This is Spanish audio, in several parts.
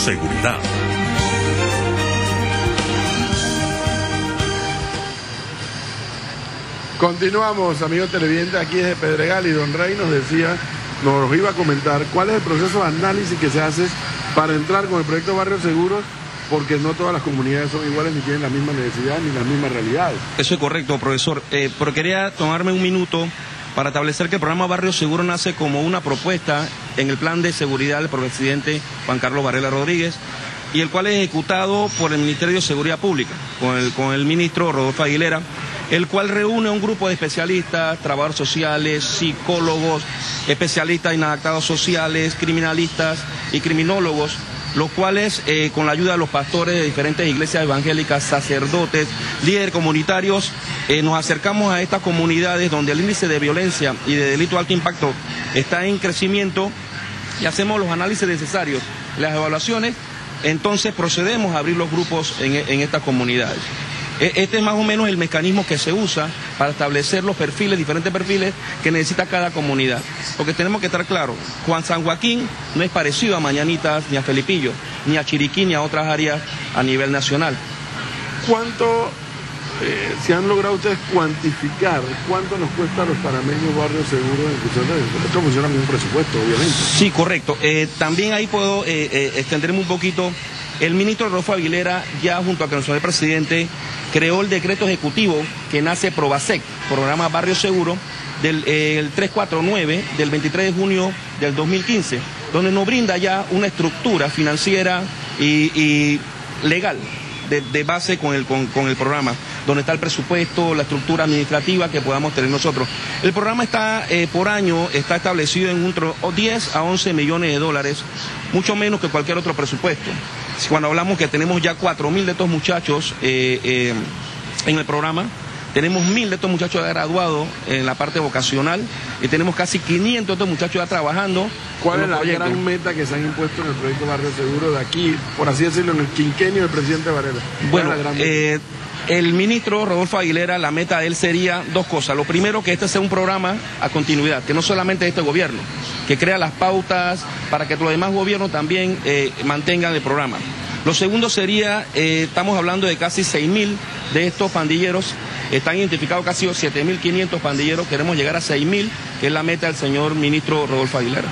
seguridad. Continuamos, amigos televidentes, aquí desde Pedregal, y don Rey nos iba a comentar cuál es el proceso de análisis que se hace para entrar con el proyecto Barrios Seguros, porque no todas las comunidades son iguales ni tienen la misma necesidad ni las mismas realidades. Eso es correcto, profesor. Pero quería tomarme un minuto para establecer que el programa Barrio Seguro nace como una propuesta en el plan de seguridad del presidente Juan Carlos Varela Rodríguez, y el cual es ejecutado por el Ministerio de Seguridad Pública, con el ministro Rodolfo Aguilera, el cual reúne a un grupo de especialistas, trabajadores sociales, psicólogos, especialistas inadaptados sociales, criminalistas y criminólogos, los cuales, con la ayuda de los pastores de diferentes iglesias evangélicas, sacerdotes, líderes comunitarios, nos acercamos a estas comunidades donde el índice de violencia y de delito de alto impacto está en crecimiento, y hacemos los análisis necesarios, las evaluaciones. Entonces procedemos a abrir los grupos en estas comunidades. Este es más o menos el mecanismo que se usa para establecer los perfiles, diferentes perfiles que necesita cada comunidad. Porque tenemos que estar claros, San Joaquín no es parecido a Mañanitas, ni a Felipillo, ni a Chiriquí, ni a otras áreas a nivel nacional. ¿Cuánto se han logrado ustedes cuantificar cuánto nos cuesta a los panameños Barrios Seguros en función de eso? Esto funciona con un presupuesto, obviamente. Sí, correcto. También ahí puedo extenderme un poquito. El ministro Rodolfo Aguilera, ya junto a el presidente, creó el decreto ejecutivo que nace Provasec, programa Barrio Seguro, el 349 del 23 de junio del 2015, donde nos brinda ya una estructura financiera y legal de base con el programa, donde está el presupuesto, la estructura administrativa que podamos tener nosotros. El programa está por año, está establecido en 10 a 11 millones de dólares, mucho menos que cualquier otro presupuesto. Cuando hablamos que tenemos ya 4.000 de estos muchachos en el programa, tenemos 1.000 de estos muchachos ya graduados en la parte vocacional, y tenemos casi 500 de estos muchachos ya trabajando. ¿Cuál es la gran meta que se han impuesto en el proyecto Barrio Seguro de aquí, por así decirlo, en el quinquenio del presidente Varela? Bueno, el ministro Rodolfo Aguilera, la meta de él sería dos cosas. Lo primero, que este sea un programa a continuidad, que no solamente este gobierno, que crea las pautas para que los demás gobiernos también mantengan el programa. Lo segundo sería, estamos hablando de casi 6.000 de estos pandilleros, están identificados casi 7.500 pandilleros, queremos llegar a 6.000, que es la meta del señor ministro Rodolfo Aguilera.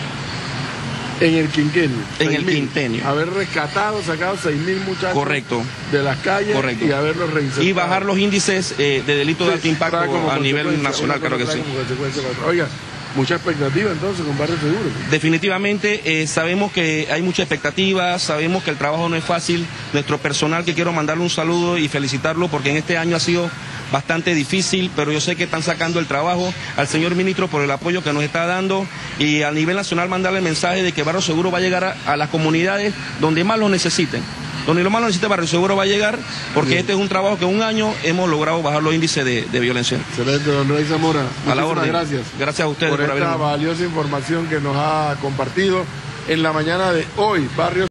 En el quinquenio. En el quinquenio. Haber rescatado, sacado 6.000 muchachos. Correcto. De las calles. Correcto. Y haberlos reinsertado. Y bajar los índices de delito de alto impacto a nivel nacional, claro que sí. Oiga, mucha expectativa entonces con Barrio Seguro. Definitivamente sabemos que hay mucha expectativa, sabemos que el trabajo no es fácil. Nuestro personal, que quiero mandarle un saludo y felicitarlo, porque en este año ha sido bastante difícil, pero yo sé que están sacando el trabajo. Al señor ministro por el apoyo que nos está dando, y a nivel nacional mandarle el mensaje de que Barrio Seguro va a llegar a las comunidades donde más lo necesiten. Donde lo más lo necesite, Barrio Seguro va a llegar, porque bien, este es un trabajo que en un año hemos logrado bajar los índices de violencia. Excelente, don Rey Zamora. A la orden. Gracias. Gracias a ustedes por esta valiosa información que nos ha compartido en la mañana de hoy. Barrio